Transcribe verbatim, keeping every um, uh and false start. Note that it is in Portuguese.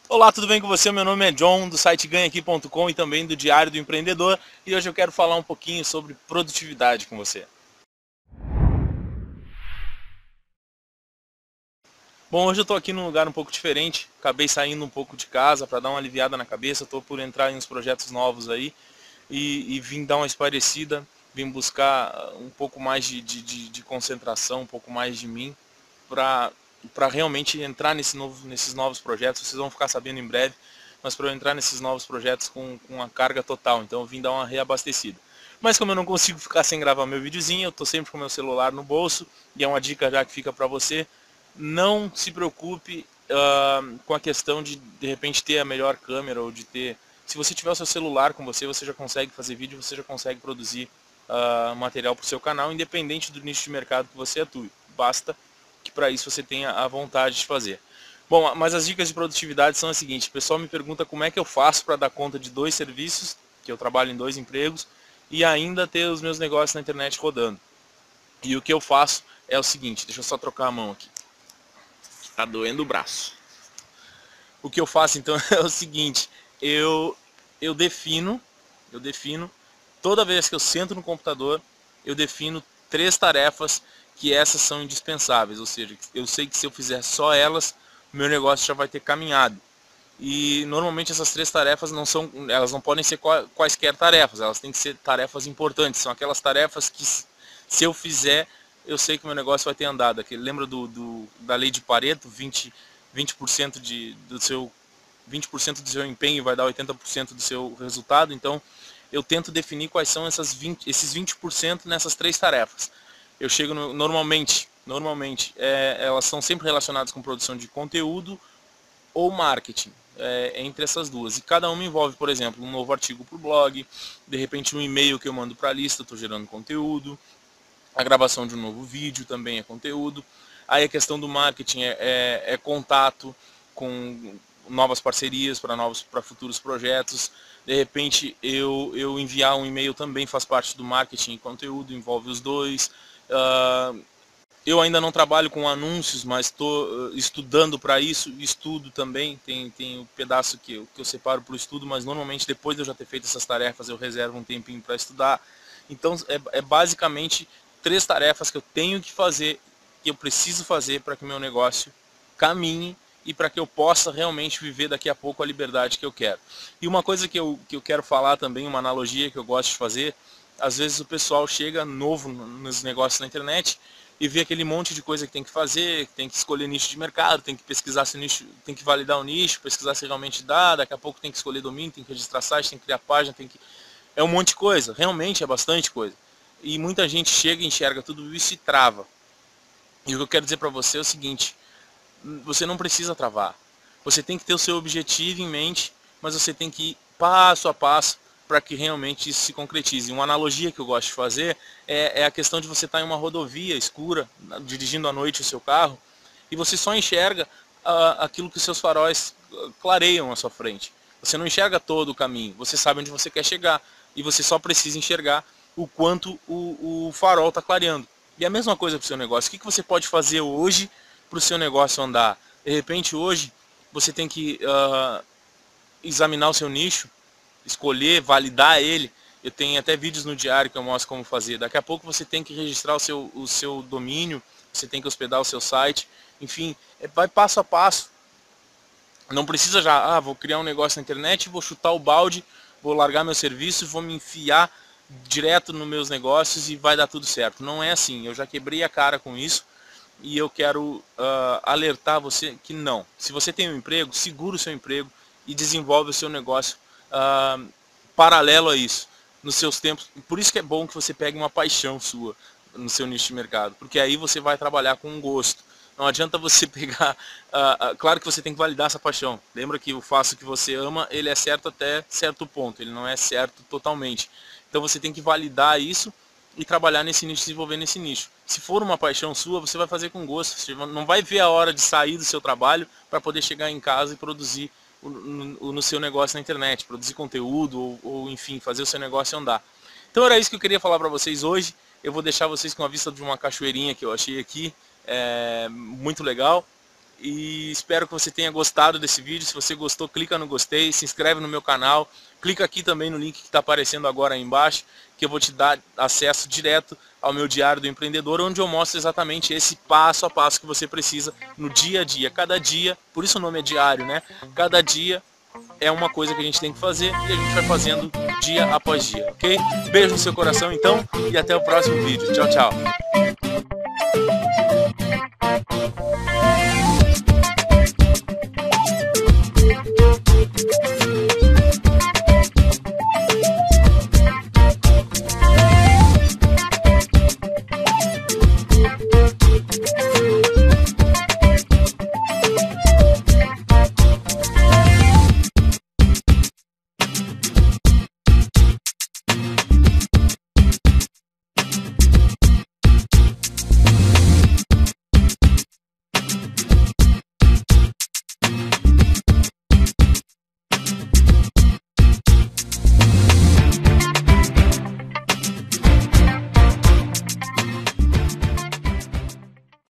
Olá, tudo bem com você? Meu nome é John, do site ganha aqui ponto com e também do Diário do Empreendedor, e hoje eu quero falar um pouquinho sobre produtividade com você. Bom, hoje eu estou aqui num lugar um pouco diferente, acabei saindo um pouco de casa para dar uma aliviada na cabeça, estou por entrar em uns projetos novos aí e, e vim dar uma espairecida, vim buscar um pouco mais de, de, de, de concentração, um pouco mais de mim, para para realmente entrar nesse novo, nesses novos projetos. Vocês vão ficar sabendo em breve, mas para eu entrar nesses novos projetos com, com a carga total, então eu vim dar uma reabastecida. Mas como eu não consigo ficar sem gravar meu videozinho, eu estou sempre com meu celular no bolso, e é uma dica já que fica para você: não se preocupe uh, com a questão de de repente ter a melhor câmera ou de ter... Se você tiver o seu celular com você, você já consegue fazer vídeo, você já consegue produzir uh, material para o seu canal, independente do nicho de mercado que você atue. Basta que para isso você tenha a vontade de fazer. Bom, mas as dicas de produtividade são as seguintes: o pessoal me pergunta como é que eu faço para dar conta de dois serviços, que eu trabalho em dois empregos, e ainda ter os meus negócios na internet rodando. E o que eu faço é o seguinte, deixa eu só trocar a mão aqui, tá doendo o braço. O que eu faço então é o seguinte: eu, eu defino, eu defino, toda vez que eu sento no computador, eu defino três tarefas que essas são indispensáveis, ou seja, eu sei que se eu fizer só elas, meu negócio já vai ter caminhado. E normalmente essas três tarefas não são, elas não podem ser quaisquer tarefas, elas têm que ser tarefas importantes, são aquelas tarefas que se eu fizer, eu sei que meu negócio vai ter andado. Aquele, lembra do, do, da lei de Pareto, vinte, vinte por cento de, do seu, vinte por cento do seu empenho vai dar oitenta por cento do seu resultado? Então eu tento definir quais são essas vinte, esses vinte por cento nessas três tarefas. Eu chego no, normalmente, normalmente é, elas são sempre relacionadas com produção de conteúdo ou marketing, é, entre essas duas. E cada uma envolve, por exemplo, um novo artigo para o blog, de repente um e-mail que eu mando para a lista, estou gerando conteúdo, a gravação de um novo vídeo também é conteúdo. Aí a questão do marketing é, é, é contato com novas parcerias para novos, para futuros projetos. De repente eu, eu enviar um e-mail também faz parte do marketing e conteúdo, envolve os dois. Uh, eu ainda não trabalho com anúncios, mas estou estudando para isso, estudo também, tem, tem um pedaço que eu, que eu separo para o estudo, mas normalmente depois de eu já ter feito essas tarefas eu reservo um tempinho para estudar. Então é, é basicamente três tarefas que eu tenho que fazer, que eu preciso fazer para que meu negócio caminhe e para que eu possa realmente viver daqui a pouco a liberdade que eu quero. E uma coisa que eu, que eu quero falar também, uma analogia que eu gosto de fazer: às vezes o pessoal chega novo nos negócios na internet e vê aquele monte de coisa que tem que fazer, que tem que escolher nicho de mercado, tem que pesquisar se o nicho, tem que validar o nicho, pesquisar se realmente dá, daqui a pouco tem que escolher domínio, tem que registrar site, tem que criar página, tem que... É um monte de coisa, realmente é bastante coisa. E muita gente chega e enxerga tudo isso e trava. E o que eu quero dizer para você é o seguinte: você não precisa travar. Você tem que ter o seu objetivo em mente, mas você tem que ir passo a passo para que realmente isso se concretize. Uma analogia que eu gosto de fazer é, é a questão de você estar em uma rodovia escura, dirigindo à noite o seu carro, e você só enxerga uh, aquilo que os seus faróis clareiam à sua frente. Você não enxerga todo o caminho, você sabe onde você quer chegar, e você só precisa enxergar o quanto o, o farol está clareando. E a mesma coisa para o seu negócio. O que, que você pode fazer hoje para o seu negócio andar? De repente hoje você tem que uh, examinar o seu nicho, escolher, validar ele. Eu tenho até vídeos no diário que eu mostro como fazer. Daqui a pouco você tem que registrar o seu, o seu domínio, você tem que hospedar o seu site. Enfim, vai passo a passo. Não precisa já, ah, vou criar um negócio na internet, vou chutar o balde, vou largar meu serviço, vou me enfiar direto nos meus negócios e vai dar tudo certo. Não é assim, eu já quebrei a cara com isso e eu quero uh, alertar você que não. Se você tem um emprego, segura o seu emprego e desenvolve o seu negócio uh, paralelo a isso, nos seus tempos. Por isso que é bom que você pegue uma paixão sua no seu nicho de mercado, porque aí você vai trabalhar com gosto. Não adianta você pegar... Uh, uh, claro que você tem que validar essa paixão. Lembra que o faço que você ama, ele é certo até certo ponto, ele não é certo totalmente. Então você tem que validar isso e trabalhar nesse nicho, desenvolver nesse nicho. Se for uma paixão sua, você vai fazer com gosto. Você não vai ver a hora de sair do seu trabalho para poder chegar em casa e produzir no, no seu negócio na internet, produzir conteúdo ou, ou enfim, fazer o seu negócio andar. Então era isso que eu queria falar para vocês hoje. Eu vou deixar vocês com a vista de uma cachoeirinha que eu achei aqui, é, muito legal. e espero que você tenha gostado desse vídeo. Se você gostou, clica no gostei, se inscreve no meu canal, clica aqui também no link que está aparecendo agora aí embaixo, que eu vou te dar acesso direto ao meu Diário do Empreendedor, onde eu mostro exatamente esse passo a passo que você precisa no dia a dia. Cada dia, por isso o nome é diário, né? Cada dia é uma coisa que a gente tem que fazer e a gente vai fazendo dia após dia, ok? Beijo no seu coração então e até o próximo vídeo. Tchau, tchau.